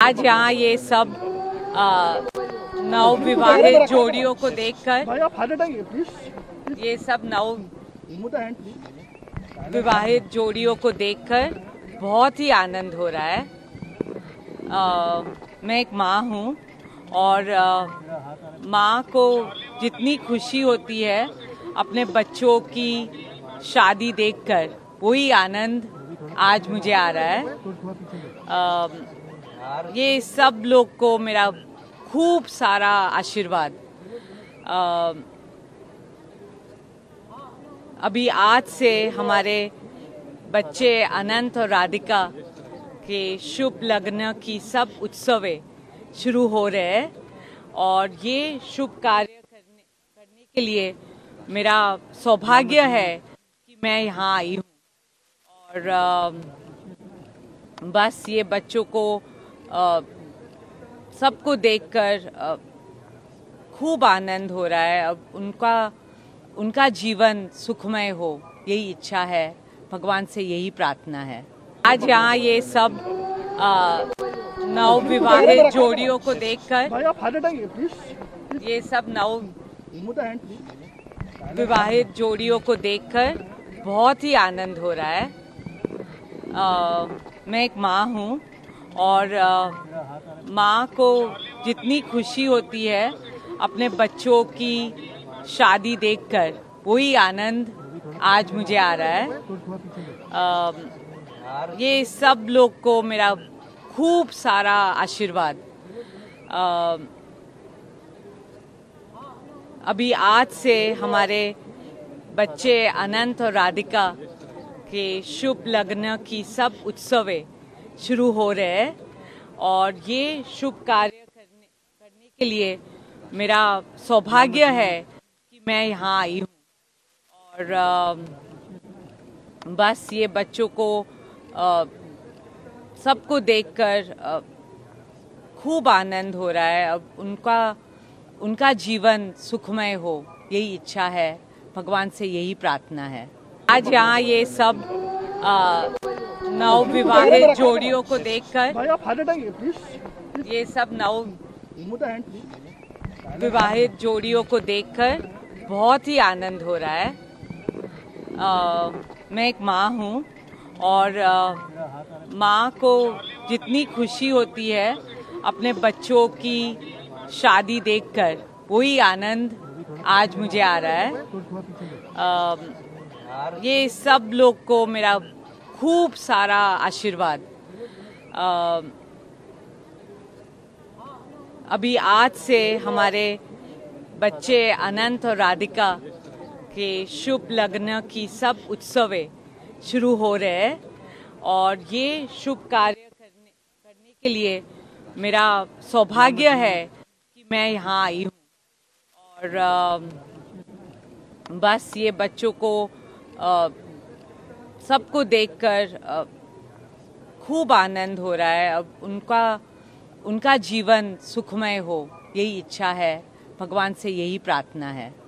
आज यहाँ ये सब नव विवाहित जोड़ियों को देखकर, ये सब नव विवाहित जोड़ियों को देखकर बहुत ही आनंद हो रहा है। मैं एक माँ हूँ और माँ को जितनी खुशी होती है अपने बच्चों की शादी देखकर, वही आनंद आज मुझे आ रहा है। ये सब लोग को मेरा खूब सारा आशीर्वाद। अभी आज से हमारे बच्चे अनंत और राधिका के शुभ लग्न की सब उत्सवें शुरू हो रहे हैं और ये शुभ कार्य करने के लिए मेरा सौभाग्य है कि मैं यहाँ आई हूँ। और बस ये बच्चों को सबको देखकर खूब आनंद हो रहा है। अब उनका जीवन सुखमय हो, यही इच्छा है, भगवान से यही प्रार्थना है। आज यहाँ ये सब नव विवाहित जोड़ियों को देखकर, ये सब नव विवाहित जोड़ियों को देखकर बहुत ही आनंद हो रहा है। मैं एक माँ हूँ और माँ को जितनी खुशी होती है अपने बच्चों की शादी देखकर, वही आनंद आज मुझे आ रहा है। ये सब लोग को मेरा खूब सारा आशीर्वाद। अभी आज से हमारे बच्चे अनंत और राधिका के शुभ लग्न की सब उत्सवें शुरू हो रहे हैं और ये शुभ कार्य करने के लिए मेरा सौभाग्य है कि मैं यहाँ आई हूँ। और बस ये बच्चों को सबको देखकर खूब आनंद हो रहा है। अब उनका जीवन सुखमय हो, यही इच्छा है, भगवान से यही प्रार्थना है। आज यहाँ ये सब नव विवाहित जोड़ियों को देखकर, ये सब नव विवाहित जोड़ियों को देखकर बहुत ही आनंद हो रहा है। मैं एक माँ हूँ और माँ को जितनी खुशी होती है अपने बच्चों की शादी देखकर, वही आनंद आज मुझे आ रहा है। ये सब लोग को मेरा खूब सारा आशीर्वाद। अभी आज से हमारे बच्चे अनंत और राधिका के शुभ लग्न की सब उत्सवें शुरू हो रहे हैं और ये शुभ कार्य करने के लिए मेरा सौभाग्य है कि मैं यहाँ आई हूँ। और बस ये बच्चों को सबको देखकर खूब आनंद हो रहा है। अब उनका जीवन सुखमय हो, यही इच्छा है, भगवान से यही प्रार्थना है।